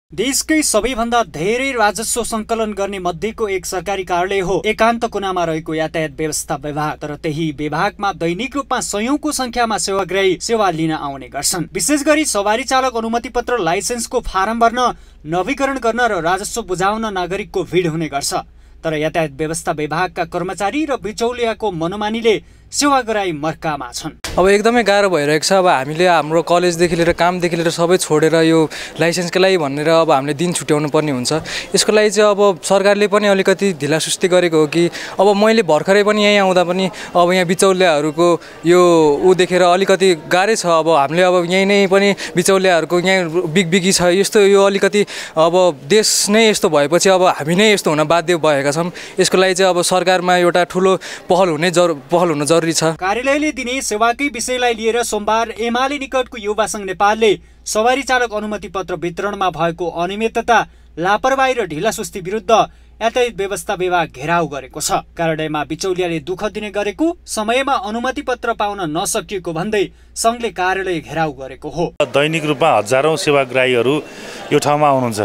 देशकै सबैभन्दा धेरै राजस्व संकलन गर्ने मध्येको एक सरकारी कार्यालय हो एकान्त कुनामा रहेको यातायात व्यवस्था विभाग। तर त्यही विभागमा दैनिक रूपमा सयौंको संख्यामा सेवाग्राही सेवा लिन आउने गर्छन्। विशेष गरी सवारी चालक अनुमति पत्र लाइसेन्सको फारम भर्न, नवीकरण गर्न र राजस्व बुझाउन नागरिकको भिड हुने गर्छ। तर यातायात व्यवस्था विभागका कर्मचारी र बिचौलियाको मनोमानीले सेवाग्राही मर्कामा छन्। अब एकदमै गाह्रो भइरहेको छ। अब हामीले हाम्रो कलेजदेखि लिएर कामदेखि लिएर सबै छोडेर यो लाइसेन्सको लागि भनेर अब हामीले दिन छुट्याउनु पर्ने हुन्छ। यसको लागि चाहिँ अब सरकारले पनि अलिकति ढिलासुस्ती गरेको हो कि अब मैले भर्खरै पनि यहीँ आउँदा पनि अब यहाँ बिचौलियाहरूको यो देखेर अलिकति गाह्रै छ। अब हामीले अब यहीँ नै पनि बिचौलियाहरूको यहाँ बिगबिगी छ। यस्तो यो अलिकति अब देश नै यस्तो भएपछि अब हामी नै यस्तो हुन बाध्य भएका छौँ। यसको लागि चाहिँ अब सरकारमा एउटा ठुलो पहल हुन जरुरी छ। कार्यालयले दिने सेवाकै विषयलाई लिएर सोमबार एमाले निकटको युवा संघ नेपालले सवारी चालक अनुमति पत्र वितरणमा भएको अनियमितता, लापरवाही र ढिलासुस्ती विरुद्ध यातायात व्यवस्था विभाग घेराउ गरेको छ। कार्यालयमा बिचौलियाले दुःख दिने गरेको, समयमा अनुमति पत्र पाउन नसकिएको भन्दै संघले कार्यालय घेराउ गरेको हो। दैनिक रूपमा हजारौं सेवाग्राहीहरू यो ठाउँमा आउनुहुन्छ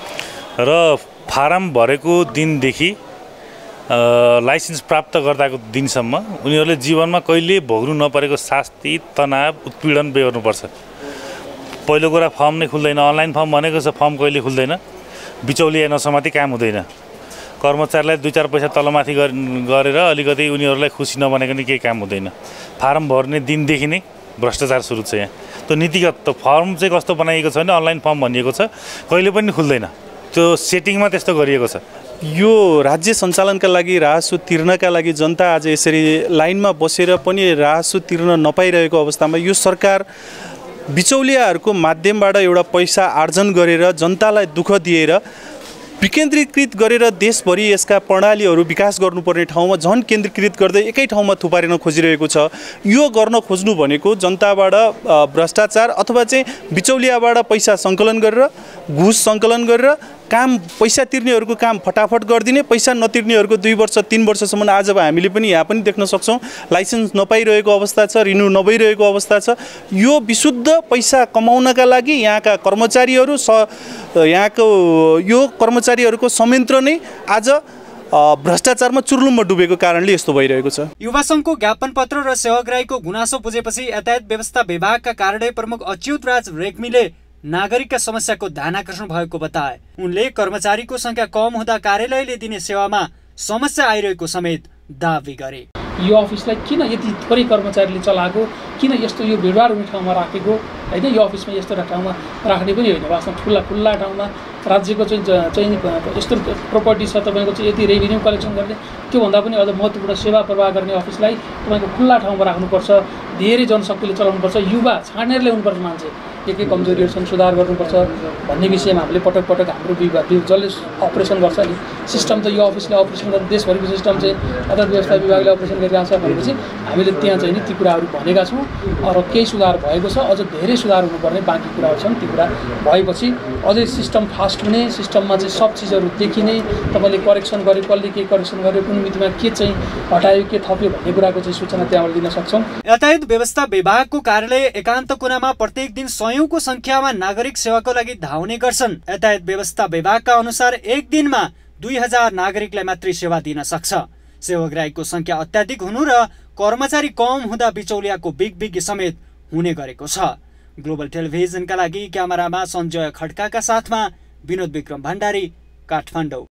र फारम भरेको दिनदेखि लाइसेन्स प्राप्त गर्दाको दिनसम्म उनीहरूले जीवनमा कहिले भोग्नु नपरेको शास्ति, तनाव, उत्पीडन बेहोर्नुपर्छ। पहिलो कुरा फर्म नै खुल्दैन। अनलाइन फर्म भनेको छ, फर्म कहिले खुल्दैन। बिचौलिया नसमाती काम हुँदैन। कर्मचारीलाई 2-4 पैसा तलमाथि गरेर अलिकति उनीहरूलाई खुसी नबनेको नि केही काम हुँदैन। फारम भर्ने दिनदेखि नै भ्रष्टाचार सुरु छ यहाँ। त्यो नीतिगत त फर्म चाहिँ कस्तो बनाइएको छ भने अनलाइन फर्म भनिएको छ, कहिले पनि खुल्दैन। त्यो सेटिङमा त्यस्तो गरिएको छ। यो राज्य सञ्चालनका लागि राजस्व तिर्नका लागि जनता आज यसरी लाइनमा बसेर पनि राजस्व तिर्न नपाइरहेको अवस्थामा यो सरकार बिचौलियाहरूको माध्यमबाट एउटा पैसा आर्जन गरेर जनतालाई दुःख दिएर विकेन्द्रीकृत गरेर देशभरि यसका प्रणालीहरू विकास गर्नुपर्ने ठाउँमा झन् केन्द्रीकृत गर्दै एकै ठाउँमा थुपारिन खोजिरहेको छ। यो गर्न खोज्नु भनेको जनताबाट भ्रष्टाचार अथवा चाहिँ बिचौलियाबाट पैसा सङ्कलन गरेर, घुस सङ्कलन गरेर काम, पैसा तिर्नेहरूको काम फटाफट गरिदिने, पैसा नतिर्नेहरूको 2 वर्ष 3 वर्षसम्म आज हामीले पनि यहाँ पनि देख्न सक्छौँ लाइसेन्स नपाइरहेको अवस्था छ, रिन्यू नभइरहेको अवस्था छ। यो विशुद्ध पैसा कमाउनका लागि यहाँका कर्मचारीहरू यहाँको यो कर्मचारीहरूको संयन्त्र नै आज भ्रष्टाचारमा चुर्लुममा डुबेको कारणले यस्तो भइरहेको छ। युवा संघको ज्ञापन पत्र र सेवाग्राहीको गुनासो बुझेपछि यातायात व्यवस्था विभागका कार्यालय प्रमुख अच्युत राज रेग्मीले नागरिकका समस्याको ध्यानाकर्षण भएको बताए। उनले कर्मचारीको संख्या कम हुँदा कार्यालयले दिने सेवामा समस्या आइरहेको समेत दावी गरे। यो अफिसलाई किन यति थोरै कर्मचारीले चलाएको, किन यस्तो यो भिडभाड हुने ठाउँमा राखेको होइन? यो अफिसमा यस्तो ठाउँमा राख्ने पनि होइन। वास्तवमा खुल्ला ठाउँमा राज्यको चाहिँ यस्तो प्रोपर्टी छ, तपाईँको चाहिँ यति रेभिन्यू कलेक्सन गर्ने, त्योभन्दा पनि अझ महत्त्वपूर्ण सेवा प्रवाह गर्ने अफिसलाई तपाईँको खुल्ला ठाउँमा राख्नुपर्छ। धेरै जनशक्तिले चलाउनुपर्छ। युवा छानेर ल्याउनुपर्छ। मान्छे के कमजोरीहरू छन् सुधार गर्नुपर्छ भन्ने विषयमा हामीले पटक पटक हाम्रो विभाग जसले अपरेसन गर्छ नि सिस्टम त यो अफिसले अपरेसन गर्छ, देशभरिको सिस्टम चाहिँ यातायात व्यवस्था विभागले अपरेसन गरिरहेको छ भनेपछि हामीले त्यहाँ चाहिँ नि ती कुराहरू भनेका छौँ। र केही सुधार भएको छ, अझ धेरै सुधार हुनुपर्ने बाँकी कुराहरू छन्। ती कुरा भएपछि अझै सिस्टम फास्ट हुने, सिस्टममा चाहिँ सब चिजहरू देखिने, तपाईँले करेक्सन गर्यो, कसले के करेक्सन गर्यो, कुन मितिमा के चाहिँ हटायो, के थप्यो भन्ने कुराको चाहिँ सूचना त्यहाँबाट दिन सक्छौँ। यातायात व्यवस्था विभागको कार्यालय एकान्त कुनामा प्रत्येक दिन सयौंको संख्यामा नागरिक सेवाको लागि धाउने गर्छन्। यातायात व्यवस्था विभागका अनुसार एक दिनमा 2000 नागरिकलाई मात्रै सेवा दिन सक्छ। सेवाग्राहीको संख्या अत्याधिक हुनु र कर्मचारी कम हुँदा बिचौलियाको बिगबिगी समेत हुने गरेको छ। ग्लोबल टेलिभिजनका लागि क्यामेरामा सञ्जय खड्काका साथमा विनोद विक्रम भण्डारी, काठमाडौँ।